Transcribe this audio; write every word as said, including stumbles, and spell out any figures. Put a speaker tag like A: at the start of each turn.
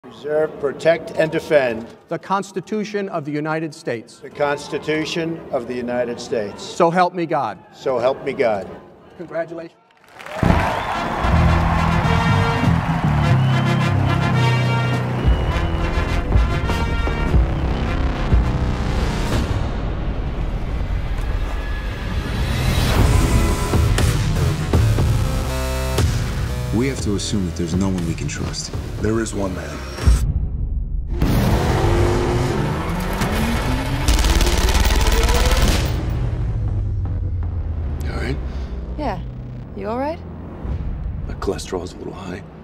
A: Preserve, protect, and defend
B: the Constitution of the United States.
A: the Constitution of the United States.
B: So help me God.
A: So help me God.
B: Congratulations.
C: We have to assume that there's no one we can trust.
D: There is one man.
C: You all right?
E: Yeah. You all right?
D: My cholesterol's a little high.